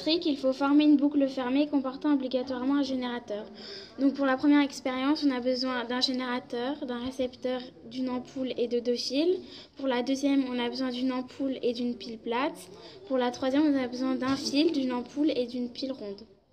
électrique, il faut former une boucle fermée comportant obligatoirement un générateur. Donc pour la première expérience, on a besoin d'un générateur, d'un récepteur, d'une ampoule et de 2 fils. Pour la deuxième, on a besoin d'une ampoule et d'une pile plate. Pour la troisième, on a besoin d'un fil, d'une ampoule et d'une pile ronde.